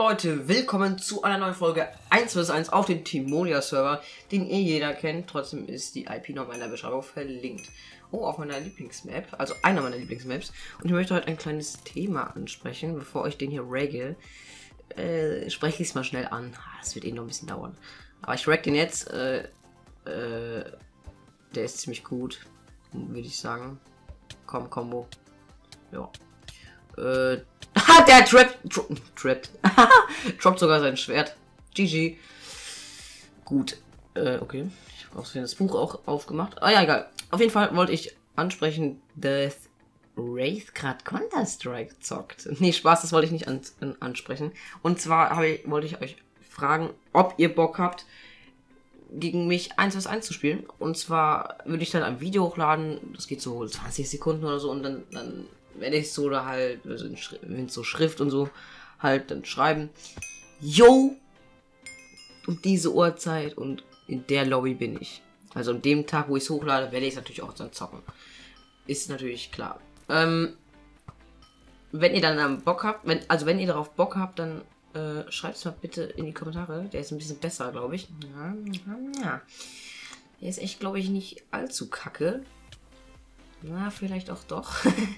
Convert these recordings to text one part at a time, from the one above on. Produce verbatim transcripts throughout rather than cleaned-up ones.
Leute, willkommen zu einer neuen Folge eins vs eins auf den Timolia Server, den eh jeder kennt. Trotzdem ist die I P noch in der Beschreibung verlinkt. Oh, auf meiner Lieblingsmap, also einer meiner Lieblingsmaps. Und ich möchte heute ein kleines Thema ansprechen, bevor ich den hier ragge. Äh, spreche ich es mal schnell an. Das wird eh noch ein bisschen dauern. Aber ich rag den jetzt. Äh, äh, der ist ziemlich gut, würde ich sagen. Komm, Combo. Ja. Äh, der trappt, trappt, droppt sogar sein Schwert. G G. Gut. Äh, okay. Ich habe auch das Buch auch aufgemacht. Ah ja, egal. Auf jeden Fall wollte ich ansprechen, dass Wraith gerade Counter-Strike zockt. Nee, Spaß, das wollte ich nicht an, an, ansprechen. Und zwar ich, wollte ich euch fragen, ob ihr Bock habt, gegen mich eins vs eins zu spielen. Und zwar würde ich dann ein Video hochladen, das geht so zwanzig Sekunden oder so, und dann, dann werde ich so da halt, also wenn so Schrift und so, halt dann schreiben, yo, um diese Uhrzeit und in der Lobby bin ich. Also an dem Tag, wo ich es hochlade, werde ich es natürlich auch dann zocken. Ist natürlich klar. Ähm, wenn ihr dann Bock habt, wenn, also wenn ihr darauf Bock habt, dann äh, schreibt es mal bitte in die Kommentare. Der ist ein bisschen besser, glaube ich. Ja, ja. Der ist echt, glaube ich, nicht allzu kacke. Na, vielleicht auch doch.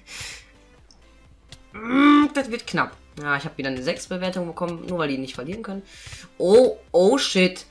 Das wird knapp. Ja, ich habe wieder eine sechs Bewertung bekommen, nur weil die nicht verlieren können. Oh, oh shit.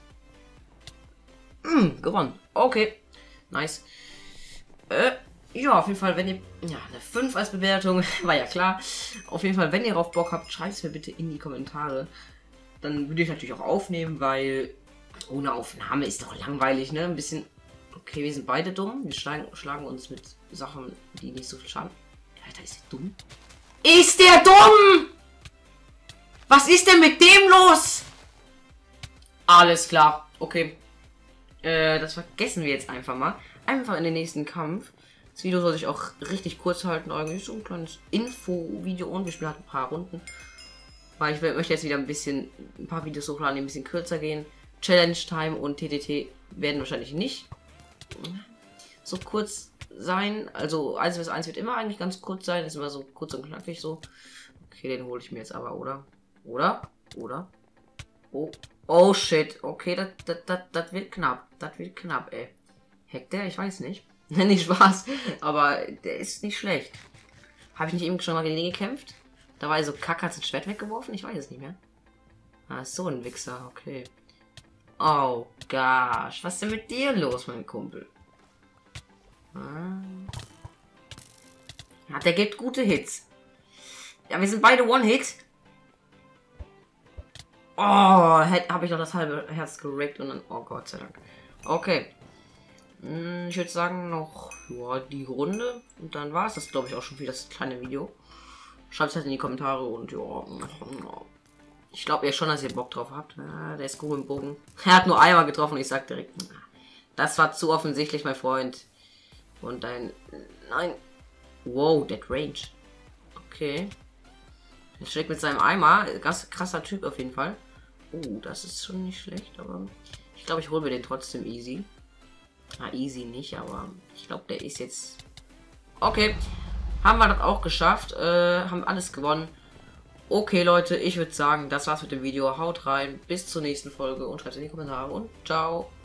Mm, gewonnen. Okay. Nice. Äh, ja, auf jeden Fall, wenn ihr... Ja, eine fünf als Bewertung, war ja klar. Auf jeden Fall, wenn ihr darauf Bock habt, schreibt es mir bitte in die Kommentare. Dann würde ich natürlich auch aufnehmen, weil ohne Aufnahme ist doch langweilig, ne? Ein bisschen... Okay, wir sind beide dumm. Wir schlagen, schlagen uns mit Sachen, die nicht so viel schaden. Alter, ist der dumm? Ist der dumm? Was ist denn mit dem los? Alles klar. Okay. Äh, das vergessen wir jetzt einfach mal. Einfach in den nächsten Kampf. Das Video soll sich auch richtig kurz halten. Eigentlich so ein kleines Info-Video. Und wir spielen halt ein paar Runden. Weil ich möchte jetzt wieder ein bisschen, ein paar Videos hochladen, die ein bisschen kürzer gehen. Challenge Time und T T T werden wahrscheinlich nicht so kurz sein. Also eins vs eins wird immer eigentlich ganz kurz sein. Ist immer so kurz und knackig so. Okay, den hole ich mir jetzt aber, oder? Oder? Oder? Oh. Oh shit. Okay, das, das, das, das wird knapp. Das wird knapp, ey. Hackt der? Ich weiß nicht. Nicht Spaß. Aber der ist nicht schlecht. Habe ich nicht eben schon mal gegen den gekämpft? Da war er so kacke, hat sein Schwert weggeworfen? Ich weiß es nicht mehr. Ah, so ein Wichser. Okay. Oh gosh. Was ist denn mit dir los, mein Kumpel? Ah. Ja, der gibt gute Hits. Ja, wir sind beide One-Hit. Oh, habe ich noch das halbe Herz gerackt und dann... Oh Gott sei Dank. Okay. Hm, ich würde sagen noch ja, die Runde. Und dann war es das, glaube ich, auch schon für das kleine Video. Schreibt es halt in die Kommentare und ja... Ich glaube ja schon, dass ihr Bock drauf habt. Ah, der ist gut im Bogen. Er hat nur einmal getroffen und ich sag direkt... Das war zu offensichtlich, mein Freund. Und dein... Nein. Wow, Dead Range. Okay. Er schlägt mit seinem Eimer. Ganz krasser Typ auf jeden Fall. Oh, das ist schon nicht schlecht, aber... Ich glaube, ich hole mir den trotzdem easy. Na, easy nicht, aber... Ich glaube, der ist jetzt... Okay. Haben wir das auch geschafft. Äh, haben alles gewonnen. Okay, Leute, ich würde sagen, das war's mit dem Video. Haut rein. Bis zur nächsten Folge und schreibt in die Kommentare. Und ciao.